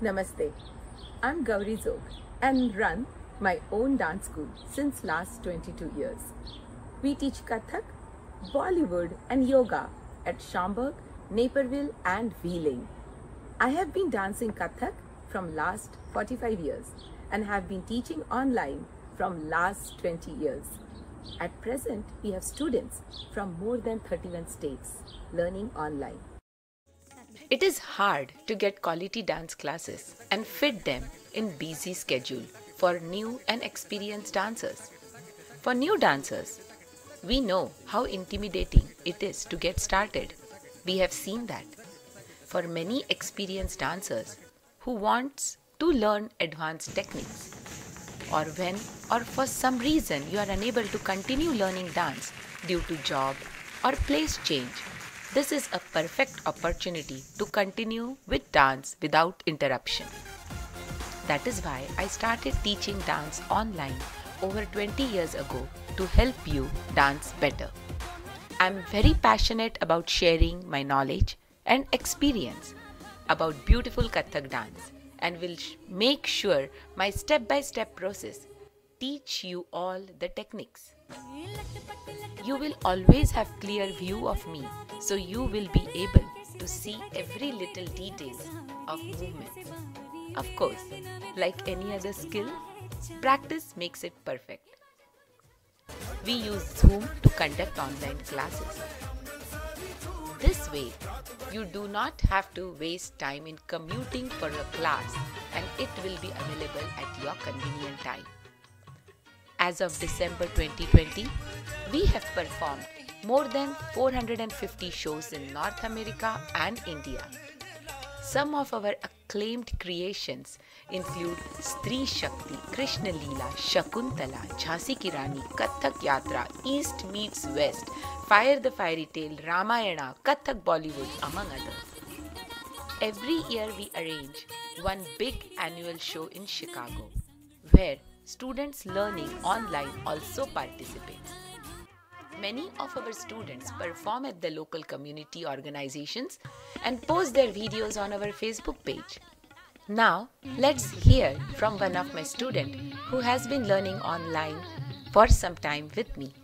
Namaste. I'm Gauri Zog and run my own dance school since last 22 years. We teach Kathak, Bollywood and yoga at Schaumburg, Naperville and Wheeling. I have been dancing Kathak from last 45 years and have been teaching online from last 20 years. At present, we have students from more than 31 states learning online. It is hard to get quality dance classes and fit them in busy schedule for new and experienced dancers. For new dancers, we know how intimidating it is to get started. We have seen that. For many experienced dancers who wants to learn advanced techniques, or when or for some reason you are unable to continue learning dance due to job or place change, this is a perfect opportunity to continue with dance without interruption. That is why I started teaching dance online over 20 years ago to help you dance better. I am very passionate about sharing my knowledge and experience about beautiful Kathak dance and will make sure my step-by-step process teach you all the techniques. You will always have clear view of me, so you will be able to see every little detail of movements. Of course, like any other skill, practice makes it perfect. We use Zoom to conduct online classes. This way, you do not have to waste time in commuting for a class and it will be available at your convenient time. As of December 2020, we have performed more than 450 shows in North America and India. Some of our acclaimed creations include Stree Shakti, Krishna Leela, Shakuntala, Jhansi Ki Rani, Kathak Yatra, East Meets West, Fire the Fairy Tale, Ramayana, Kathak Bollywood, among others. Every year we arrange one big annual show in Chicago, where students learning online also participate. Many of our students perform at the local community organizations and post their videos on our Facebook page. Now, let's hear from one of my students who has been learning online for some time with me.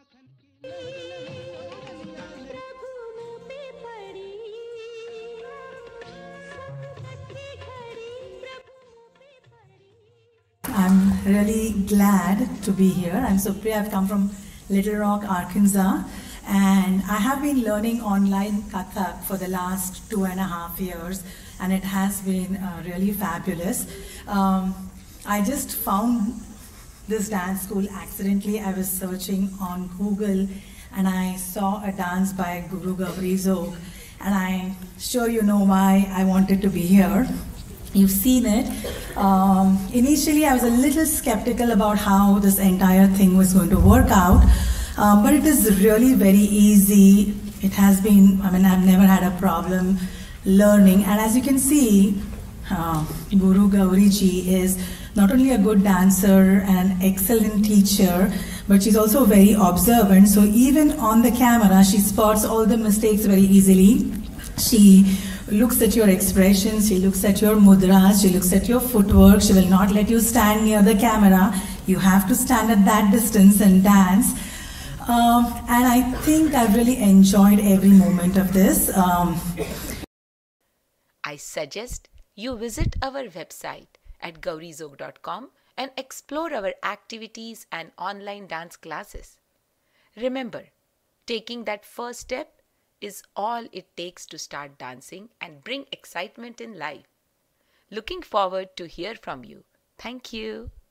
I'm really glad to be here. I'm Supriya. I've come from Little Rock, Arkansas, and I have been learning online Kathak for the last 2.5 years, and it has been really fabulous. I just found this dance school accidentally. I was searching on Google and I saw a dance by Guru Gauri Zog, and I'm sure you know why I wanted to be here. You've seen it. Initially, I was a little skeptical about how this entire thing was going to work out, but it is really very easy. It has been, I've never had a problem learning. And as you can see, Guru Gauri ji is not only a good dancer and an excellent teacher, but she's also very observant. So even on the camera, she spots all the mistakes very easily. She looks at your expressions, she looks at your mudras, she looks at your footwork. She will not let you stand near the camera. You have to stand at that distance and dance. And I think I've really enjoyed every moment of this. I suggest you visit our website at gaurizog.com and explore our activities and online dance classes. Remember, taking that first step is all it takes to start dancing and bring excitement in life. Looking forward to hear from you. Thank you.